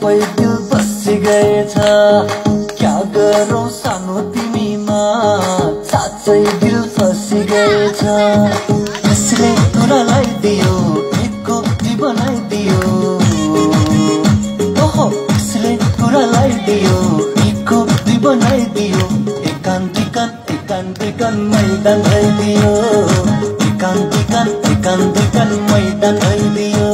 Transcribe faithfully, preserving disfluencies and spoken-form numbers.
सबै दिल बसी गएछ क्या गरौँ सानो तिमीमा साँच्चै दिल फसी गएछ कसले कुरालाई दियो एकको बनाइदियो ओहो कसले कुरालाई दियो एकको बनाइदियो एकान्तिकन एकान्तिकन मैदान भइदियो एकान्तिकन एकान्तिकन मैदान भइदियो